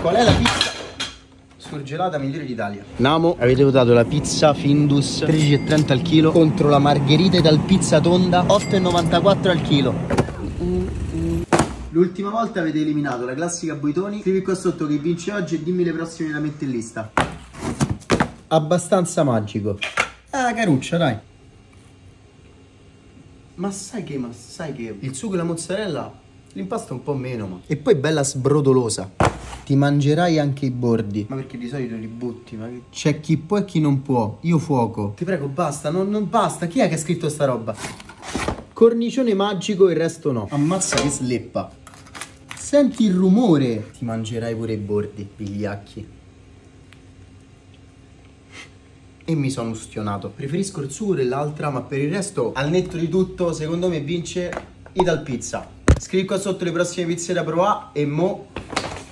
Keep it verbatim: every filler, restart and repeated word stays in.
Qual è la pizza surgelata migliore d'Italia? Namo, avete votato la pizza Findus tredici e trenta al chilo contro la margherita dal pizza tonda otto e novantaquattro al chilo. L'ultima volta avete eliminato la classica Buitoni. Scrivi qua sotto chi vince oggi e dimmi le prossime da mettere in lista. Abbastanza magico. Ah, caruccia, dai. Ma sai che, ma sai che il sugo e la mozzarella, l'impasto un po' meno, ma... E poi bella sbrodolosa. Ti mangerai anche i bordi. Ma perché di solito li butti, ma che... C'è chi può e chi non può. Io fuoco. Ti prego, basta, non, non basta. Chi è che ha scritto sta roba? Cornicione magico, il resto no. Ammazza che sleppa. Senti il rumore. Ti mangerai pure i bordi, vigliacchi. E mi sono ustionato. Preferisco il sugo dell'altra, ma per il resto, al netto di tutto, secondo me vince Ital Pizza. Scrivi qua sotto le prossime pizze da provare e mo...